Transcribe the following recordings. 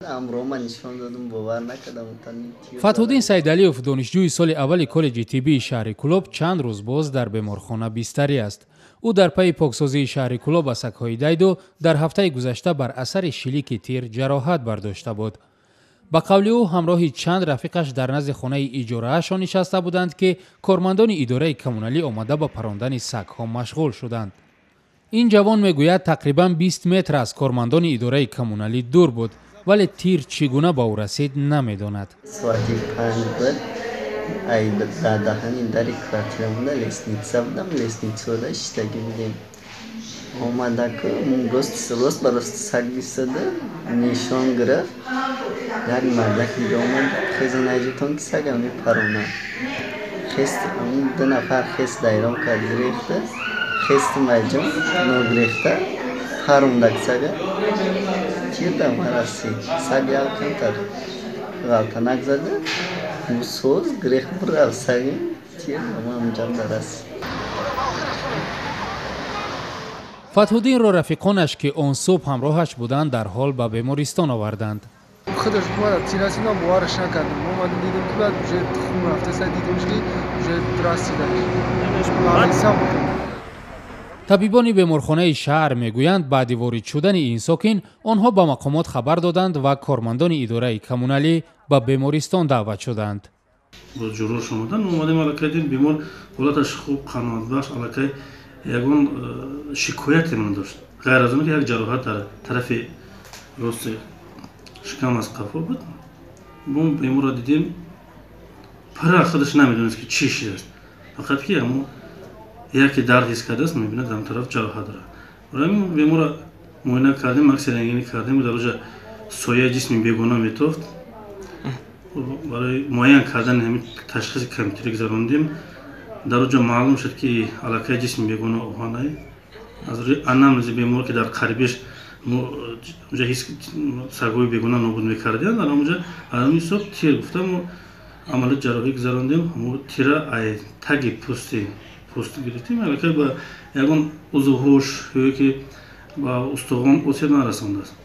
фатҳуддин саидалиев донишҷӯи соли аввали коллеҷи тиббии шаҳри Кӯлоб чанд рӯз боз дар беморхона бистарӣ аст. ӯ дар пайи поксозии шаҳри Кӯлоб аз сагҳои дайду дар ҳафтаи гузашта бар асари шилики тир ҷароҳат бардошта буд. ба қавли ӯ ҳамроҳи чанд рафиқаш дар назди хонаи иҷораашон нишаста буданд ки кормандони идораи коммуналӣ омада ба парондани сагҳо машғул шуданд. ин ҷавон мегӯяд тақрибан 20 метр аз кормандони идораи коммуналӣ дур буд, вале тир чӣ гуна ба ӯ расид намедонад. фатҳуддинро рафиқонаш ки он субҳ ҳамроҳаш буданд дар ҳол ба бемористон оварданд. табибони беморхонаи шаҳр мегӯянд баъди ворид шудани ин сокин онҳо ба мақомот хабар доданд ва кормандони идораи коммуналӣ ба бемористон даъват шуданд. бемор ҳолаташ хуб қаноатбахш аллакай ягон шикояте надошт. ғайр аз он ки як ҷароҳат дар тарафи рости шикам аз қафо буд. мо беморро дидем, пара худаш намедонист ки чӣ шидаст. фақат ки яке дард ҳис кардааст, мебинад дар тараф ҷароҳат дорад. барои беморро муоина кардем, акси рангинӣ кардем, дар оҷа сояи ҷисми бегона метофт. барои муайян кардани ҳамин ташхиси компютери гузарондем. дар оҷа маълум шуд ки аллакай ҷисми бегона оҳанай. аз рӯи анамнези бемор ки дар қарибиш оҷа ҳис сагҳои бегона нобуд мекардем, дар оҷа ҳамин ҳисоб тир гуфта мо амалиёти ҷарроҳӣ гузарондем. тира ай таги пӯст гирифтем, аллакай ба ягон узвҳош ё ки ба устуғон осеб нарасондааст.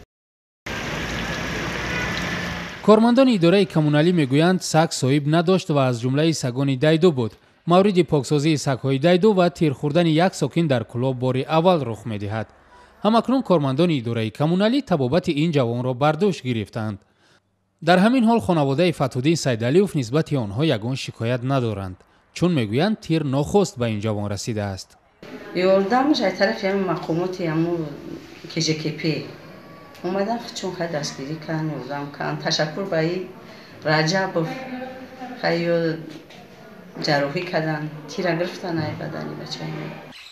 кормандони идораи коммуналӣ мегӯянд саг соҳиб надошт ва аз ҷумлаи сагони дайду буд. мавриди поксозии сагҳои дайду ва тир хӯрдани як сокин дар Кӯлоб бори аввал рух медиҳад. ҳамакнун кормандони идораи коммуналӣ табобати ин ҷавонро бардӯш гирифтанд. дар ҳамин ҳол хонаводаи Фатҳуддин Сайдалиев нисбати онҳо ягон шикоят надоранд, чун мегӯянд тир нохост ба ин ҷавон расидааст. ёрдамш аз тарафи ҳамин мақомоти КЖКП омадан чун хай дастгирӣ кардн, ёрдам кардн. ташаккур ба Раҷабов хай ҷарроҳӣ кардан, тира гирифтан ай бадани бачаи.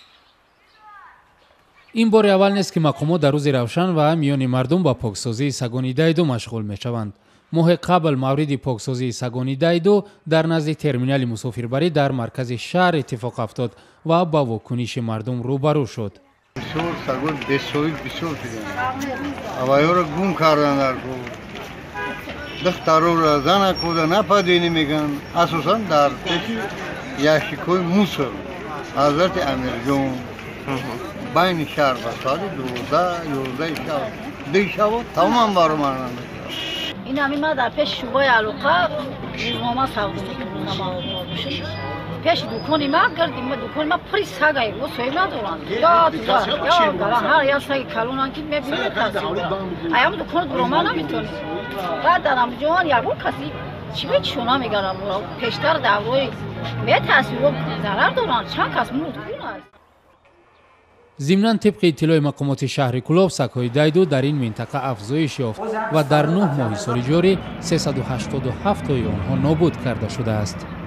ин бори аввал нест ки мақомот дар рӯзи равшан ва миёни мардум ба поксозии сагони дайду машғул мешаванд. моҳи қабл мавриди поксозии сагони дайду дар назди терминали мусофирбарӣ дар маркази шаҳр иттифоқ афтод ва ба вокуниши мардум рӯбарӯ шуд. сагон бесоил бисёр шуданд. авайёро гум кардан дар кӯ. духтароро зана куда нападини меган. асосан дар пеши ящикҳои мусор ҳазрати Амирҷон байни шаҳр ба соати 12-11 шаб дешаво тамом баромад намекард. ин ҳамин ма дар пеши шӯъбаи алоқа рӯзнома савдо мекунам. пеши дукони ма гирди дукони ма пури сагай ӯ соҳиб надоранд. ҳар як саги калонанд ки мебинӣ метарсӣ. аям дукони буромад наметавонӣ. баъд дар Амҷон ягон каси чӣ намегарам. пештар даврои метарсӣ зарар доранд. чанд кас мурд кун аст. зимнан тибқи иттилои мақомоти шаҳри Кӯлоб сагҳои дайду дар ин минтақа афзоиш ёфт ва дар 9 моҳи соли ҷорӣ 387 тои онҳо нобуд карда шудааст.